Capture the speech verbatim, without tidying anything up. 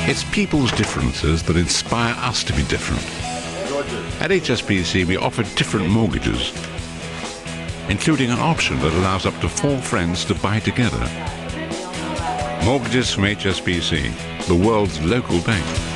It's people's differences that inspire us to be different. At H S B C we offer different mortgages, including an option that allows up to four friends to buy together. Mortgages from H S B C, the world's local bank.